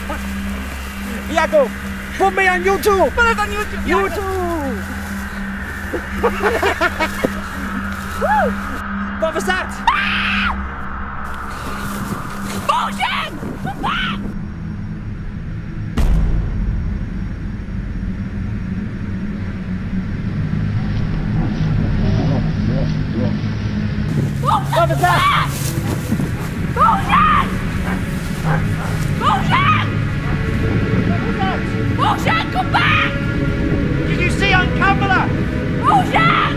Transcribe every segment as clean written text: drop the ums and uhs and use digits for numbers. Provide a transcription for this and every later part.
Iago, put me on YouTube! Put us on YouTube! YouTube! Wat was dat? Bullshit! Come back! Wat was dat? Bullshit! Bullshit! Bullshit, come back! Did you see on camera? Bullshit!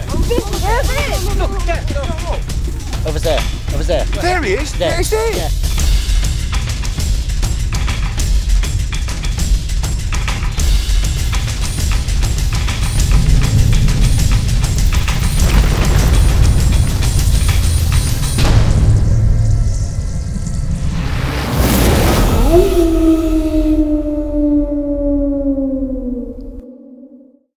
Over there. There he is. There. There he's there. Yeah.